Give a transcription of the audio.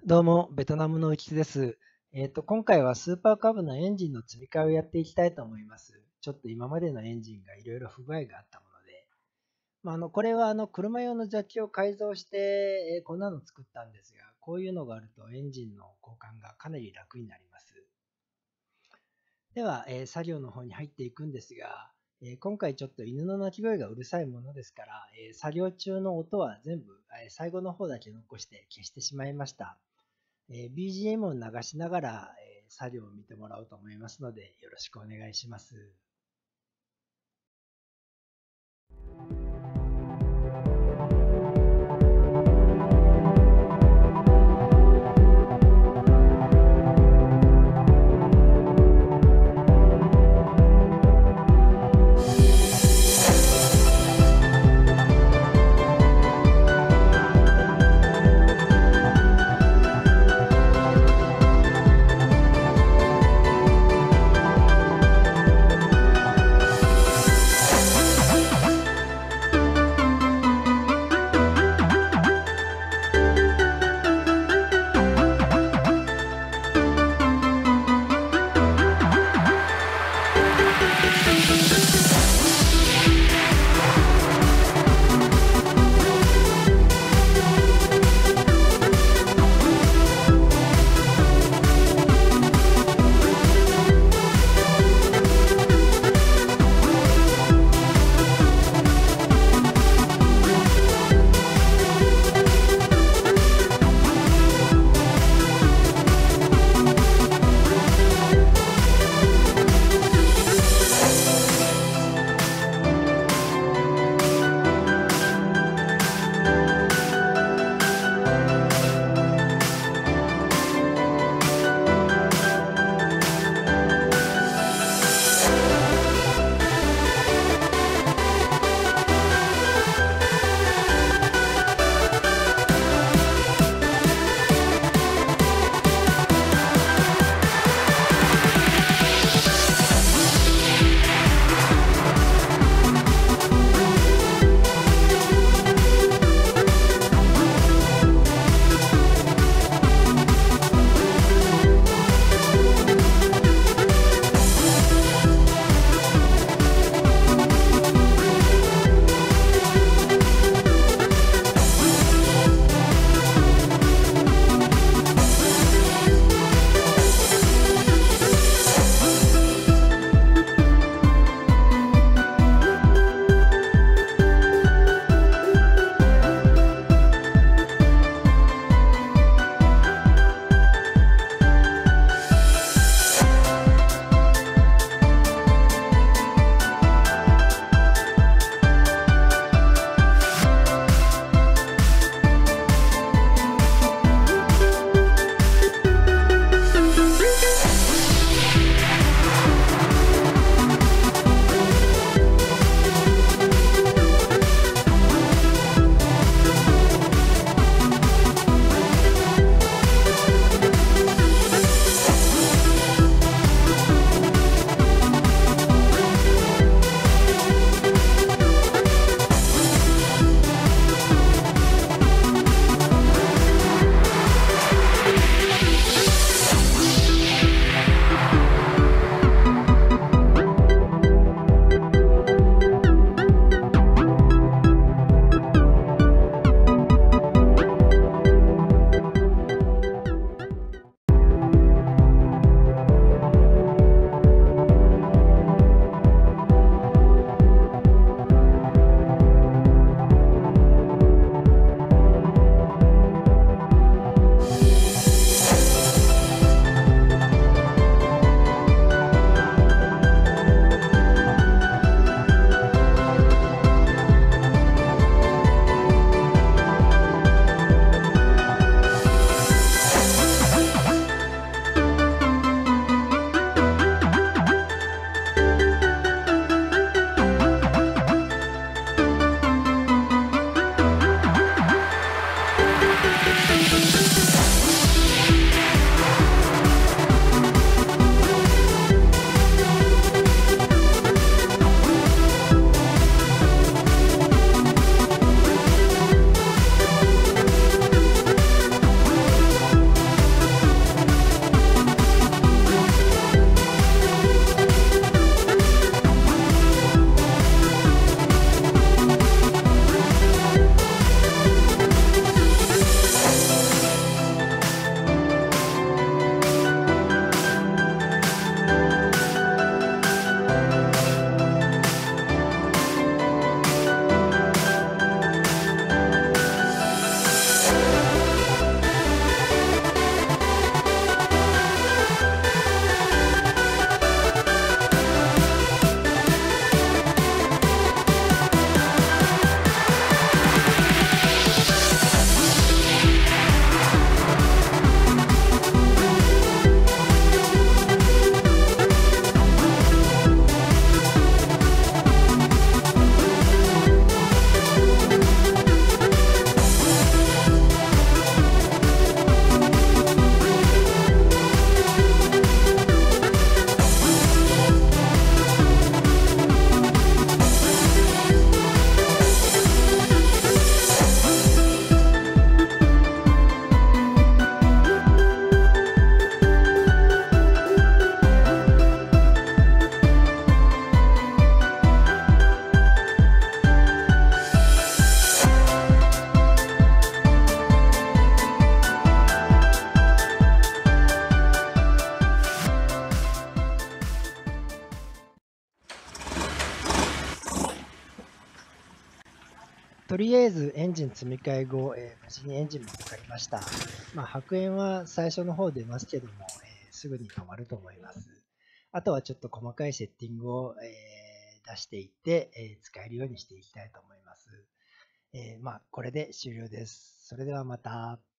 どうも、ベトナムの浮津です。今回はスーパーカブのエンジンの積み替えをやっていきたいと思います。ちょっと今までのエンジンがいろいろ不具合があったもので、これは車用のジャッキを改造して、こんなの作ったんですが、こういうのがあるとエンジンの交換がかなり楽になります。では、作業の方に入っていくんですが、今回ちょっと犬の鳴き声がうるさいものですから、作業中の音は全部、最後の方だけ残して消してしまいました。BGM を流しながら、作業を見てもらおうと思いますので、よろしくお願いします。 りあえずエンジン積み替え後、無事にエンジンもかかりました。白煙は最初の方出ますけども、すぐに止まると思います。あとはちょっと細かいセッティングを、出していって、使えるようにしていきたいと思います。これで終了です。それではまた。